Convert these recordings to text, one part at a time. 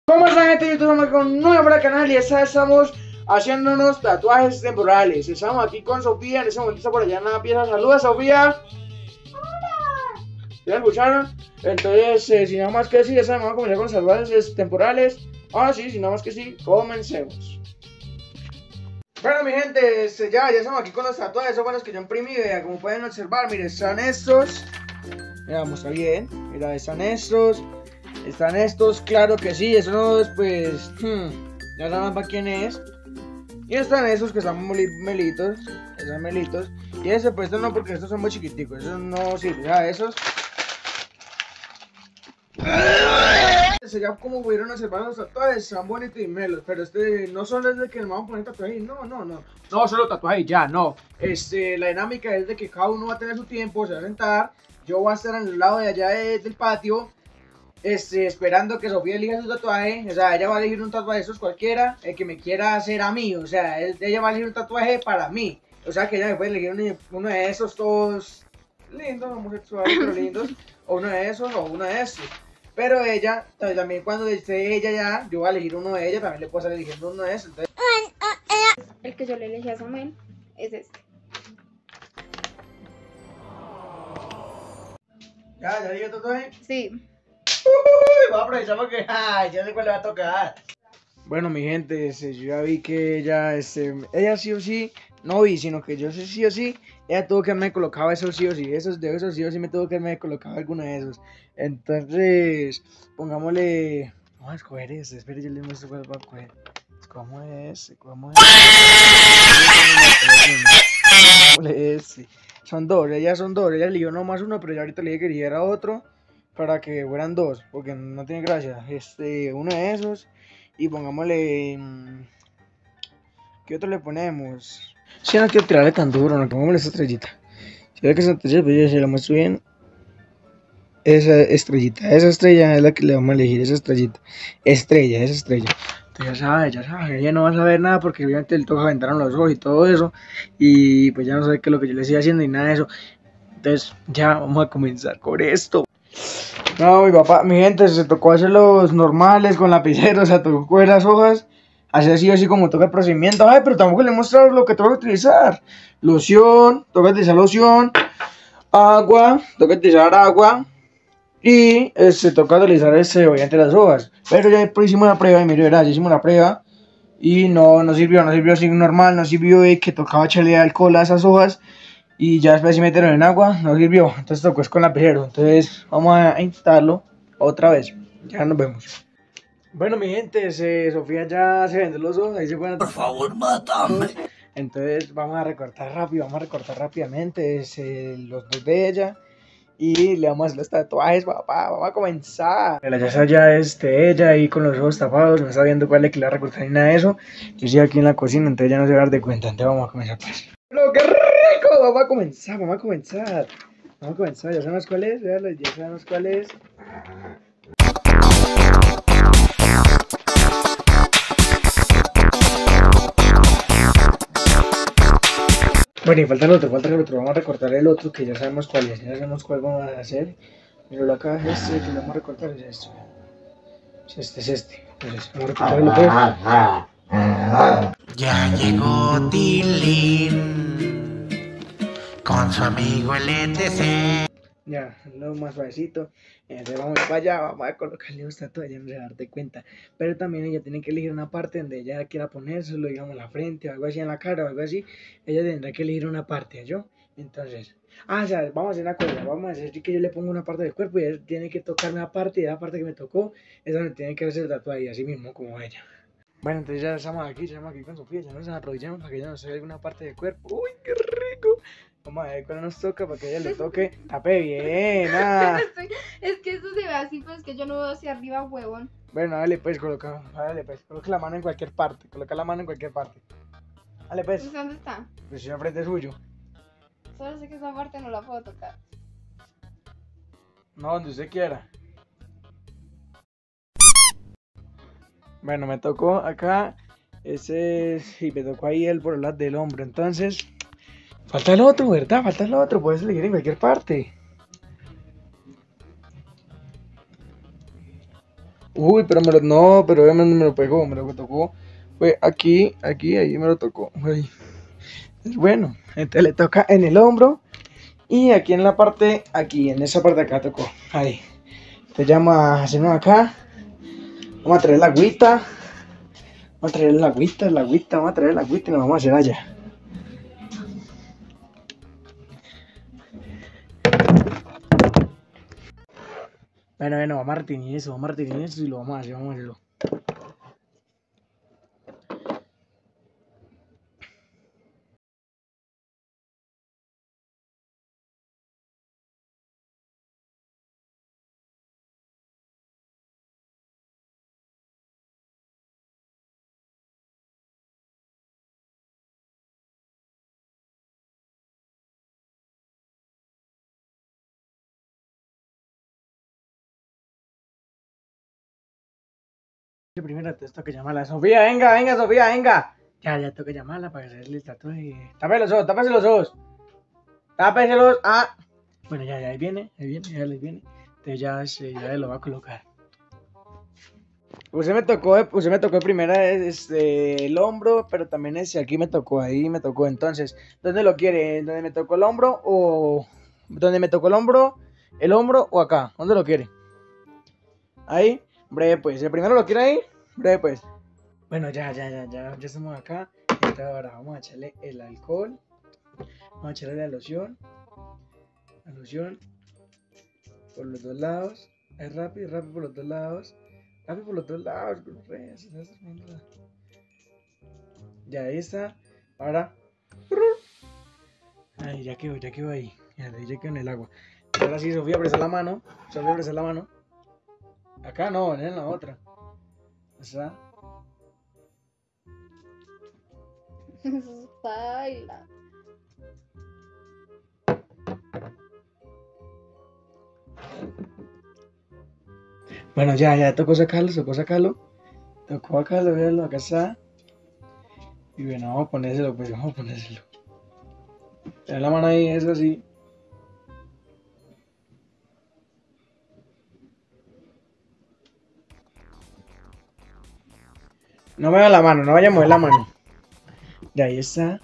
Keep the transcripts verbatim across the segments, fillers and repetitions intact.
¿Cómo están, gente? Yo estamos con un nuevo para el canal y esta vez estamos haciéndonos tatuajes temporales. Estamos aquí con Sofía, en ese momento está por allá en la pieza. Saluda, Sofía. Hola. ¿Ya escucharon? Entonces, eh, sin nada más que decir, ya sabemos, vamos a comenzar con los tatuajes temporales. Ah, sí, sin nada más que decir, comencemos. Bueno, mi gente, este, ya, ya estamos aquí con los tatuajes. Esos fueron los que yo imprimí, vea, como pueden observar, miren, están estos. Mira, vamos, está bien. Mira, están estos. Están estos, claro que sí, esos pues, hmm, ya saben para quién es. Y están esos que están melitos, están melitos. Y ese pues estos no, porque estos son muy chiquiticos, esos no sirven, ya esos. Ya como pudieron observar los tatuajes, están bonitos y melos, pero este no son desde que nos vamos a poner tatuajes, no, no, no. No solo tatuajes ya, no. Este, la dinámica es de que cada uno va a tener su tiempo, se va a sentar. Yo voy a estar en el lado de allá de, del patio. Este, esperando que Sofía elija su tatuaje. O sea, ella va a elegir un tatuaje de esos cualquiera, el que me quiera hacer a mí. O sea, él, ella va a elegir un tatuaje para mí. O sea, que ella me puede elegir uno, uno de esos todos lindos, homosexuales, pero lindos. O uno de esos, o uno de esos. Pero ella, también cuando esté ella ya, yo voy a elegir uno de ella, también le puedo estar eligiendo uno de esos. Entonces... El que yo le elegí a Samuel es este. ¿Ya? ¿Ya dije tatuaje? Sí. Uy, voy a aprovechar porque ay, ya sé cuál le va a tocar. Bueno, mi gente, este, yo ya vi que ella, este, ella sí o sí, no vi, sino que yo sé sí o sí, ella tuvo que haberme colocado esos sí o sí, esos de esos sí o sí me tuvo que haberme colocado alguno de esos. Entonces, pongámosle, vamos a escoger ese, espere, yo le muestro cuál va a coger. Escogamos ese, escogamos ese. ese. Son dos, ellas son dos, ella eligió nomás uno, pero ya ahorita le dije que eligiera otro. Para que fueran dos, porque no tiene gracia. Este, uno de esos. Y pongámosle. ¿Qué otro le ponemos? Si no quiero tirarle tan duro, no, pongámosle esa estrellita. Si ve que esa estrella, pues yo se la muestro bien. Esa estrellita, esa estrella es la que le vamos a elegir, esa estrellita. Estrella, esa estrella. Entonces ya sabe, ya sabe, ella no va a saber nada porque obviamente le toca aventar los ojos y todo eso. Y pues ya no sabe qué es lo que yo le estoy haciendo y nada de eso. Entonces ya vamos a comenzar con esto. No, mi papá, mi gente, se tocó hacer los normales con lapicero, o sea, tocó coger las hojas, hacer así así como toca el procedimiento. Ay, pero tampoco le he mostrado lo que tengo que utilizar. Loción, toca utilizar loción, agua, toca utilizar agua y este, toca utilizar este, obviamente las hojas. Pero ya hicimos la prueba y mire, verás, ya hicimos la prueba y no, no sirvió, no sirvió así normal, no sirvió y que tocaba echarle alcohol a esas hojas. Y ya después de meterlo en agua, no sirvió, entonces tocó es con lapicero. Entonces vamos a intentarlo otra vez, ya nos vemos. Bueno, mi gente, se, Sofía ya se vende los ojos, ahí se pueden... Por favor, mátame. Entonces vamos a recortar rápido, vamos a recortar rápidamente ese, los dos de ella. Y le vamos a hacer los tatuajes, papá, vamos a comenzar. La ya ya este, ella ahí con los ojos tapados, no está viendo cuál le quiere recortar ni nada de eso. Yo estoy aquí en la cocina, entonces ya no se va a dar de cuenta, entonces vamos a comenzar pues. ¡Lo que rico! Vamos a comenzar, vamos a comenzar. Vamos a comenzar, ya sabemos cuál es, veanlo, ya sabemos cuál es. Bueno, y falta el otro, falta el otro. Vamos a recortar el otro que ya sabemos cuál es, ya sabemos cuál vamos a hacer. Pero la caja este que lo vamos a recortar es este. Es este, es este. Entonces, vamos a recortarlo pues. Ya llegó Tilín con su amigo el E T C. Ya, lo más suavecito. Entonces vamos para allá, vamos a colocarle un tatuaje, ya no se va a darte cuenta. Pero también ella tiene que elegir una parte donde ella quiera ponérselo, digamos en la frente o algo así, en la cara o algo así. Ella tendrá que elegir una parte, ¿yo? Entonces, ah, o sea, vamos a hacer una cosa, vamos a hacer que yo le ponga una parte del cuerpo y ella tiene que tocarme la parte y la parte que me tocó es donde tiene que hacer el tatuaje, así mismo como ella. Bueno, entonces ya estamos aquí, ya estamos aquí con Sofía, ya nos arrodillamos para que ella nos haga alguna parte del cuerpo. ¡Uy, qué rico! Vamos a ver cuál nos toca para que ella le toque. Tape bien, ah. Es que eso se ve así, pero es que yo no veo hacia arriba, huevón. Bueno, dale pues, coloca, dale pues, coloca la mano en cualquier parte, coloca la mano en cualquier parte. Dale pues. ¿Dónde está? Pues si enfrente suyo. Solo sé que esa parte no la puedo tocar. No, donde usted quiera. Bueno, me tocó acá, ese, y me tocó ahí el por el lado del hombro, entonces, falta el otro, ¿verdad? Falta el otro, puedes elegir en cualquier parte. Uy, pero me lo, no, pero obviamente me lo pegó, me lo tocó. Fue aquí, aquí, ahí me lo tocó. Uy. Bueno, entonces le toca en el hombro y aquí en la parte, aquí, en esa parte de acá tocó. Ahí. Te llama a hacernos acá. Vamos a traer la agüita. Vamos a traer la agüita, la agüita, vamos a traer la agüita y nos vamos a hacer allá. Bueno, bueno, vamos a retener eso, vamos a retener eso y lo vamos a hacer, vamos a hacerlo. Primero te toca llamarla. Sofía, venga, venga, Sofía, venga. Ya, ya toca llamarla para hacerle el tatuaje. Tápese los ojos, tápese los ojos. Tápeselos. Ah. Bueno, ya, ya, ahí viene, ahí viene, ya ahí viene. Entonces ya, se, ya lo va a colocar. Usted me tocó, usted me tocó primera este, el hombro, pero también ese aquí me tocó, ahí me tocó. Entonces, ¿dónde lo quiere? ¿Dónde me tocó el hombro o dónde me tocó el hombro, el hombro o acá? ¿Dónde lo quiere? Ahí, breve pues. ¿El primero lo quiere ahí? Breve pues. Bueno, ya, ya, ya, ya, ya estamos acá. Entonces ahora vamos a echarle el alcohol. Vamos a echarle la loción. La loción. Por los dos lados. Es rápido, rápido por los dos lados. Rápido por los dos lados. Ya, ahí está. Ahora. Ahí, ya quedó, ya quedó ahí. Ya, ya quedó en el agua. Ahora sí, Sofía, presa la mano. Sofía, presa la mano. Acá no, en la otra. ¿Está? Baila. Bueno, ya, ya tocó sacarlo, tocó sacarlo. Tocó sacarlo, véanlo, acá está. Y bueno, vamos a ponérselo, pues vamos a ponérselo. Ten la mano ahí, eso así. No me da la mano, no vaya a mover la mano. Ya, ahí está.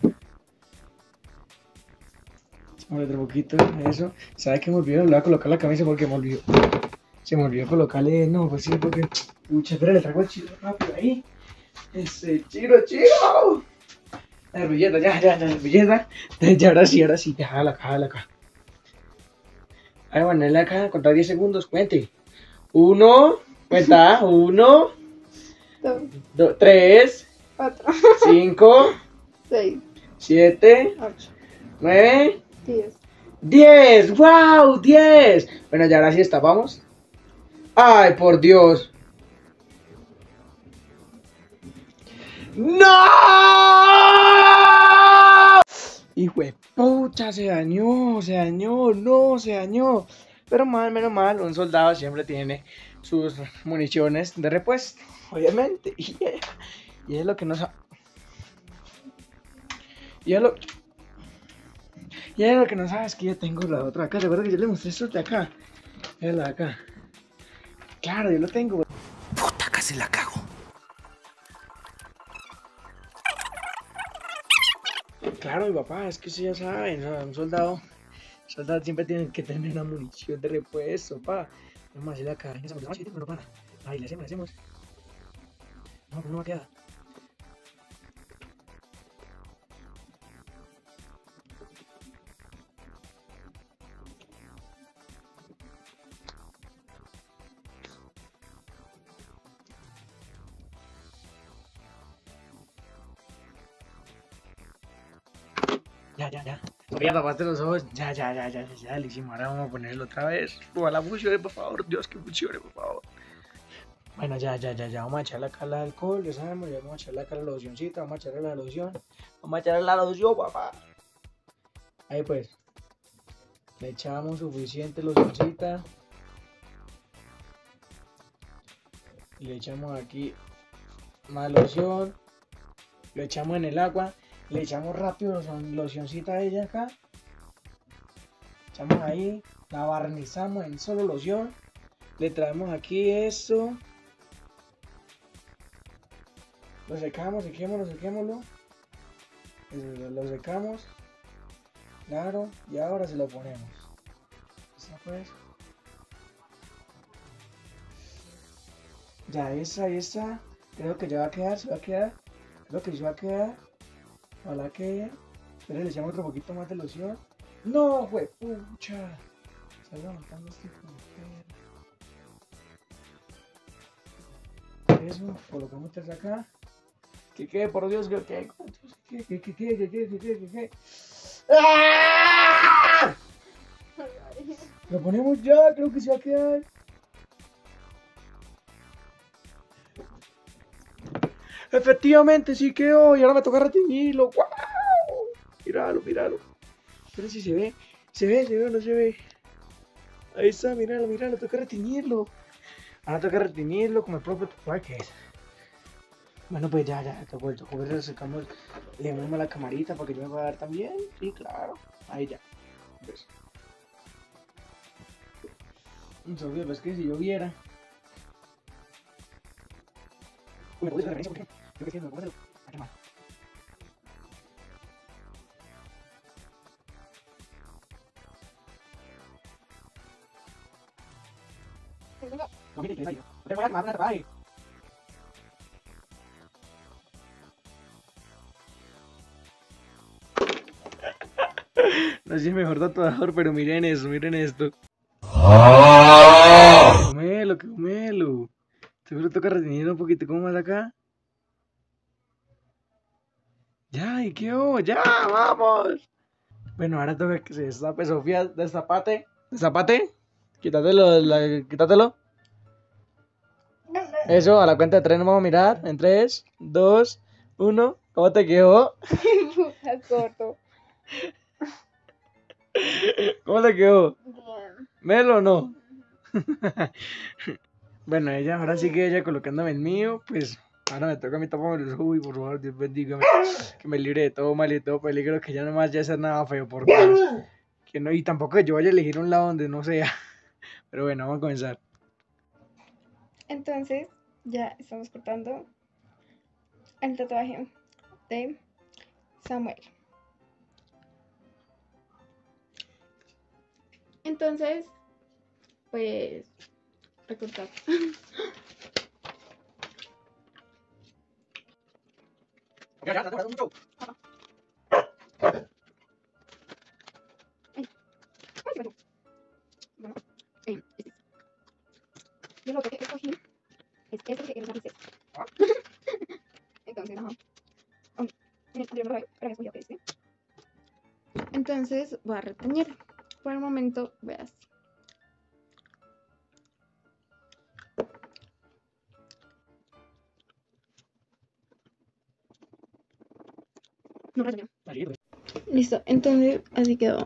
Vamos otro poquito, eso. ¿Sabes qué me olvidó? Le voy a colocar la camisa porque me olvidó. Se me olvidó colocarle, no, pues sí, porque... Pucha, espera, le traigo el chiro rápido ahí. Ese chiro, chiro. La servilleta, ya, ya, ya, la servilleta. Ya, ahora sí, ahora sí, jala acá, jala acá. Ahí, bueno, él acá, contar diez segundos, cuente. Uno, cuenta, uno, Dos, dos, tres, cuatro, cinco, seis, siete, ocho, nueve, diez. diez. ¡Wow! diez. Bueno, ya ahora sí está, vamos. ¡Ay, por Dios! ¡No! Hijo de pucha, se dañó, se dañó, no, se dañó. Pero mal, menos mal, un soldado siempre tiene sus municiones de repuesto, obviamente. Y, y es lo que no sabe. Y es lo, y es lo que no sabes que yo tengo la otra acá. Recuerda que yo le mostré esto de acá. Es la de acá. Claro, yo lo tengo. Puta, casi la cago. Claro, mi papá, es que usted ya saben, ¿no? Un soldado, un soldado siempre tiene que tener una munición de repuesto, pa. Vamos a hacerle acá, esa munición, no para. Ahí le hacemos, le hacemos. No, no va a quedar. Ya, ya, ya. Ya tapaste los ojos. Ya, ya, ya, ya, ya, ya, le hicimos. Ahora vamos a ponerlo otra vez. Ojalá funcione, por favor. Dios, que funcione, por favor. Bueno, ya, ya, ya, ya. Vamos a echarle acá el alcohol, ya sabemos. Ya vamos a echarle acá la locioncita. Vamos a echarle la loción. Vamos a echarle la loción, papá. Ahí pues. Le echamos suficiente locioncita. Y le echamos aquí más loción. Lo echamos en el agua. Le echamos rápido locioncita a ella acá. Echamos ahí. La barnizamos en solo loción. Le traemos aquí eso. Lo secamos, sequémoslo, sequémoslo. Lo, lo secamos. Claro, y ahora se lo ponemos. ¿Está pues? Ya esa, esa. Creo que ya va a quedar, se va a quedar. Creo que se va a quedar. Ojalá que. Pero le echamos otro poquito más de loción. No, fue pucha. Está levantando este puntero. Eso, colocamos tres acá. ¿Qué qué? Por Dios, ¿qué qué? ¿Qué qué qué qué qué qué qué qué qué qué? ¡Ah! Lo ponemos ya, creo que se va a quedar. Efectivamente, sí quedó. Y ahora me toca reteñirlo. ¡Wow! Míralo, míralo. Pero si se ve. Se ve, se ve o no se ve. Ahí está, míralo, míralo. Toca reteñirlo. Ahora toca reteñirlo con el propio tatuaje. Bueno, pues ya, ya. Tocó, tocó ver, sacamos. Le ponemos la camarita para que yo me pueda dar también. Sí, claro. Ahí ya. ¿Ves? Entonces, pues que si yo viera. Uy, me puse la referencia porque creo que sí, me puse a quemar. No, mire, que no te voy a quemar una tatuaje. No soy el mejor tatuador, pero miren eso, miren esto. Comelo, que comelo. Seguro toca retener un poquito como más acá. Ya, ¿y qué hubo? Ya, vamos. Bueno, ahora toca que se destape, Sofía, destapate. Destapate. Quítatelo, la, quítatelo. Eso, a la cuenta de tres nos vamos a mirar. En tres, dos, uno. ¿Cómo te quedó? Puta corto. ¿Cómo te quedó? Bien. ¿Melo o no? Bueno, ella, ahora sí que ella colocándome el mío, pues ahora me toca a mí taparme los ojos y por favor, Dios bendígame, que me libre de todo mal y de todo peligro, que ya no más ya hacer nada feo, por Dios. Que no, y tampoco que yo vaya a elegir un lado donde no sea. Pero bueno, vamos a comenzar. Entonces, ya estamos cortando el tatuaje de Samuel. Entonces, pues, recortar. Ya, ya, ya, mucho. Bueno, eh, este. Yo lo que escogí es este que es una princesa. Entonces, ajá. Um, yo no lo había escogido este. Entonces, voy a reteñir. Por el momento, veas. No reteñó. Listo, entonces así quedó.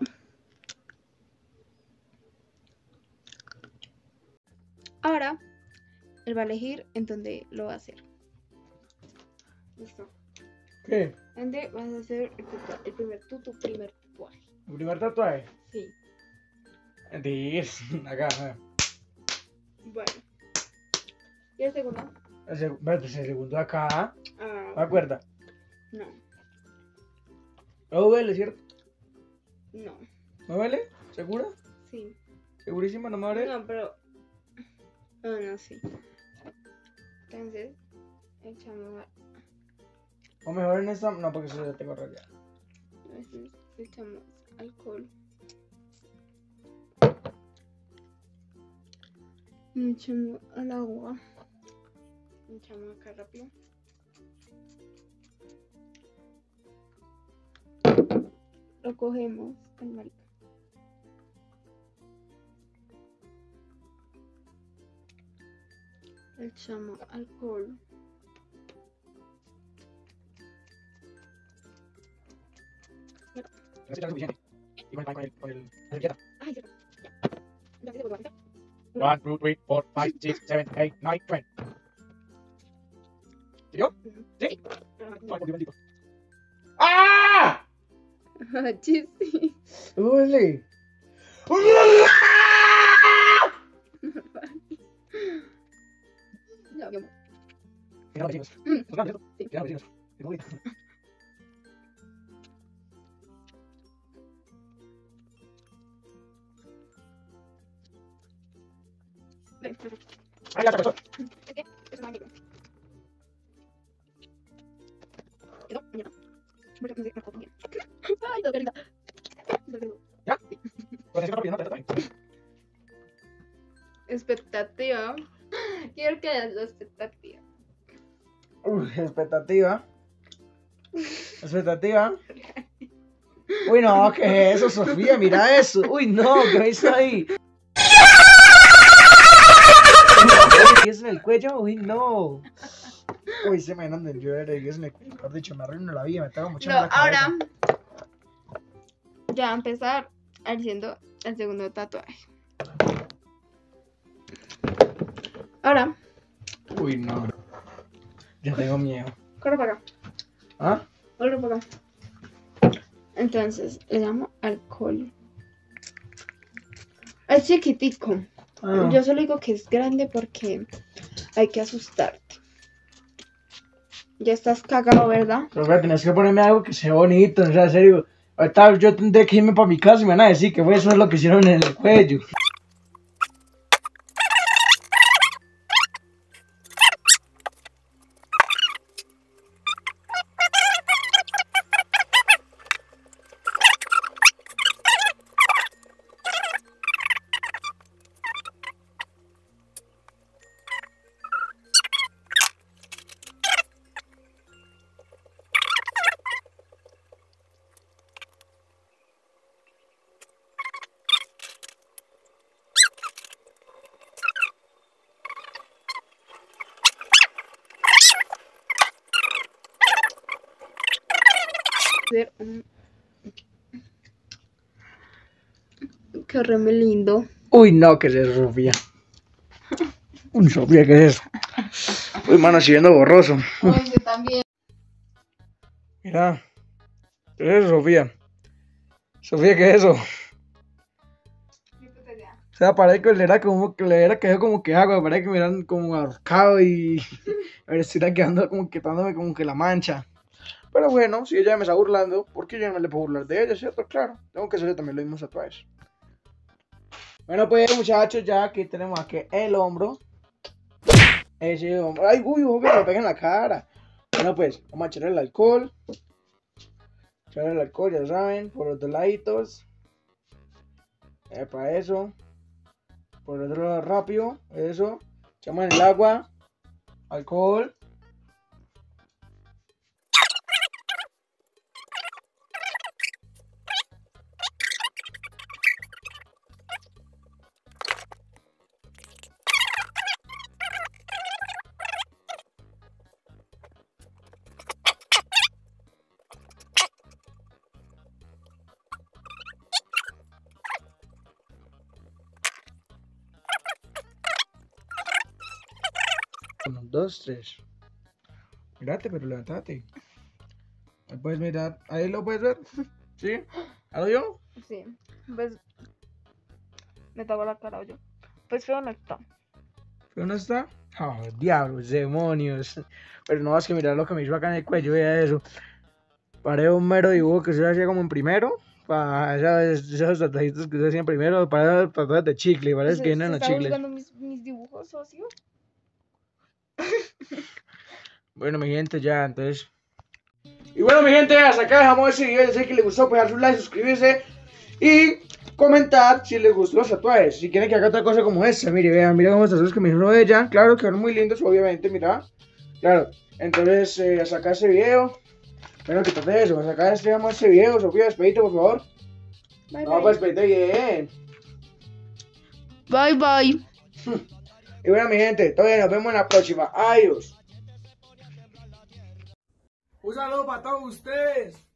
Ahora, él va a elegir en dónde lo va a hacer. Listo. ¿Qué? ¿Dónde vas a hacer el, tutua- el primer tu, tu primer tatuaje? ¿El primer tatuaje? Sí. De acá, acá. Bueno. ¿Y el segundo? El, seg el segundo acá. Ah, ¿Me acuerda? no. ¿No duele, cierto? No. ¿No duele? ¿Segura? Sí. ¿Segurísima? ¿No me duele? No, pero. Ah, no, sí. Entonces, echamos. O mejor en esta. No, porque eso ya tengo realidad. Entonces, echamos alcohol. Echamos al agua. Echamos acá rápido. Lo cogemos con marica. Echamos alcohol. No sé si es suficiente. Y con el, con el, con el, la servilleta. Ay, cierto. Ya. Entonces, ¿se vuelve a quitar? one, two, three, four, five, six, seven, eight, nine, ten. ¿Siguió? Ujú. ¿Sí? Ajá, Ay, por Dios bendito. ¡Ah! sí, sí. ¡Duele! Ya, mi amor. Mira, vecinos. Mm. ¿Los grandes, cierto? Sí. Mira, vecinos. Qué bonito. Ven, ven, ven. Ay, ya se pasó. Es que es un amigo. Quedó, mañana. Bueno, no sé, me acuerdo bien. Ay, no, carita. ¿Ya? Pues así rápido, ¿no? Te toca. Expectativa. Quiero que hagas la expectativa. Uy, expectativa. Expectativa. Uy, no, ¿qué es eso, Sofía? Mira eso. Uy, no, ¿qué hizo ahí? ¿Qué es en el cuello? Uy, no. Uy, se me andan yo era en el cuello. Mejor dicho, me arruino la vida, me tengo mucho No, en la cabeza. ahora. Ya va a empezar haciendo el segundo tatuaje. Ahora, Uy, no. Ya tengo miedo. corre para acá. ¿Ah? Corre para acá. Entonces, le llamo alcohol. Es chiquitico. Ah. Yo solo digo que es grande porque hay que asustarte. Ya estás cagado, ¿verdad? Pero voy a tener que ponerme algo que sea bonito, o sea, en serio. Ahorita yo tendré que irme para mi casa y me van a decir que fue eso es lo que hicieron en el cuello. Ver un... Qué re muy lindo. Uy, no, ¿qué es eso, Sofía? Uy, Sofía, ¿qué es eso? Uy, mano, estoy viendo borroso. Ay, yo también. Mira, ¿qué es eso, Sofía? Sofía, ¿qué es eso? O sea, parece que le era como que le era quedado como que agua, parece que me eran como ahorcado y me estuviera quedando como quitándome como que la mancha. Pero bueno, si ella me está burlando, ¿por qué yo no me le puedo burlar de ella, cierto? Claro, tengo que hacerle también lo mismo tatuajes. Bueno, pues muchachos, ya aquí tenemos aquí el hombro. Ese hombro. Ay, uy, uy, me lo pega en la cara. Bueno, pues, vamos a echarle el alcohol. Echarle el alcohol, ya saben, por los dos laditos. Eh, para eso. Por el otro lado rápido, eso. Echamos en el agua. Alcohol. Uno, dos, tres. Mírate, pero levantate. Ahí puedes mirar. Ahí lo puedes ver. ¿Sí? ¿Hago yo? Sí. Pues me tapo la cara yo. Pues feo no está. ¿Pero no está? Oh, diablos, demonios. Pero no vas que mirar lo que me hizo acá en el cuello. Vea eso. Paré un mero dibujo que se hacía como en primero. Para esas, esos tatuajitos que se hacían primero. Para tatuajes de chicle. Parece que vienen los ¿Está chicles. buscando mis, mis dibujos, socio? Bueno, mi gente, ya, entonces. Y bueno, mi gente, hasta acá dejamos ese video. Ya sé que les gustó, pues darle un like, suscribirse y comentar si les gustó los tatuajes. Si quieren que haga otra cosa como esta, mire, vean, mira cómo tatuajes que me hizo ella. Claro, quedaron muy lindos, obviamente, mira. Claro, entonces, eh, hasta acá ese video. Bueno, quítate eso, hasta acá despedimos ese video. Sofía, despedite, por favor. Bye, No, pues despedite bien. bye. Bye. Y bueno, mi gente, todavía nos vemos en la próxima. Adiós. Un saludo para todos ustedes.